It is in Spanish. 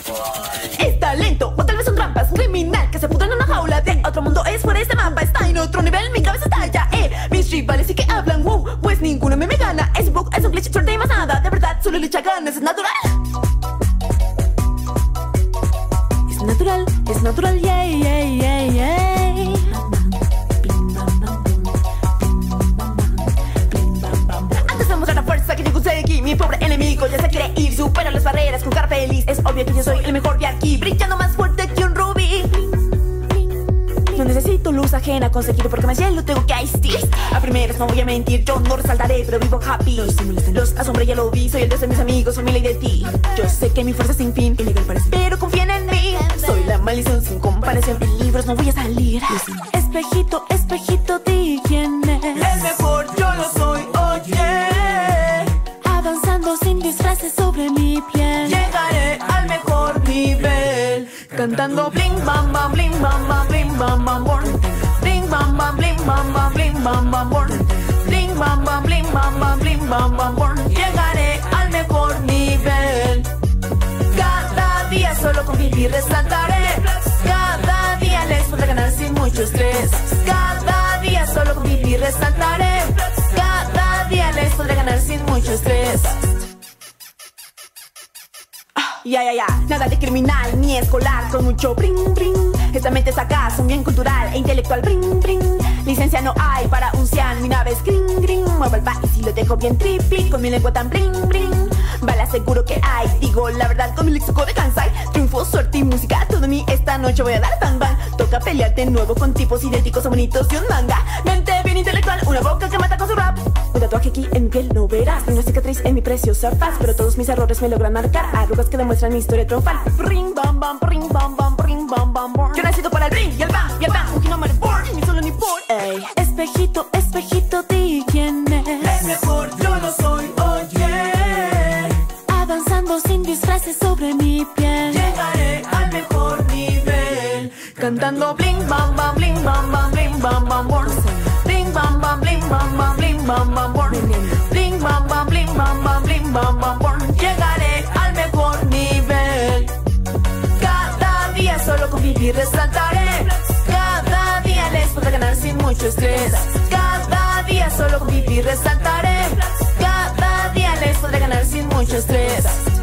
Es talento, o tal vez son trampas. Un criminal que se pudra en una jaula de otro mundo. Es fuera de este mapa, está en otro nivel. Mi cabeza está allá, mis rivales sí que hablan, wow. Pues ninguno me gana. Es un bug, es un glitch, suerte y más nada. De verdad, solo le echa ganas, es natural. Es natural, yeah, yeah, yeah, yeah. Antes de mostrar la fuerza que yo conseguí, mi pobre enemigo ya se quiere ir. Supera las barreras con cara feliz. Es obvio que yo soy el mejor de aquí, brillando más fuerte que un rubí. No necesito luz ajena, conseguido porque más hielo tengo que Ice-T. A primeras no voy a mentir, yo no resaltaré, pero vivo happy. Los asombré, ya lo vi, soy el dios de mis amigos, soy mi ley de ti. Yo sé que mi fuerza es sin fin, ilegal parece, pero confíen en mí. Soy la maldición sin comparación, en libros no voy a salir. Espejito, espejito, di quién es. El mejor yo lo soy, oye. Avanzando sin disfraces sobre mi piel, llegaré al mejor nivel. Cantando bling bam bam, bling bam bam, bling bam bam born. Bling bam bam, bling bam bam, bling bam bam born. Bling bam bam, bling bam bam, bling bam bam born. Llegaré al mejor nivel. Cada día solo con vivir resaltaré. Cada día les podré ganar sin mucho estrés. Cada día solo con vivir resaltaré. Cada día les podré ganar sin mucho estrés. Ya, nada de criminal ni escolar, con mucho bring, bring. Esta mente es acaso bien cultural e intelectual, bring, bring. Licencia no hay para un cian, mi nave es green, green. Muevo el país y lo dejo bien trippy, con mi lengua tan bling, bling. Bala seguro que hay, digo la verdad con mi léxico de Kansai. Triunfo, suerte y música, todo mi esta noche voy a dar bang bang. Toca pelear de nuevo con tipos idénticos o bonitos de un manga. Mente bien intelectual, una boca que mata con su rap. Un tatuaje aquí en mi piel no verás, una cicatriz en mi preciosa faz. Pero todos mis errores me logran marcar arrugas que demuestran mi historia triunfal. Ring bam bam, ring bam bam, ring bam bam bam. Yo nacido para el ring y el bam, un no me born, ni solo ni por. Ey, espejito, espejito, di quién es. El mejor yo lo soy, oye. Avanzando sin disfraces sobre mi piel, llegaré al mejor nivel. Cantando bling bam bam, bling bam bam, bling bam bam born. Bling bam bam, bling bam bam, bling bam bam born. Bling bam bam, bling bam bam, bling bam bam born. Llegaré al mejor nivel. Cada día solo con vivir resaltaré. Cada día les podré ganar sin mucho estrés. Cada día solo con vivir resaltaré. Cada día les podré ganar sin mucho estrés.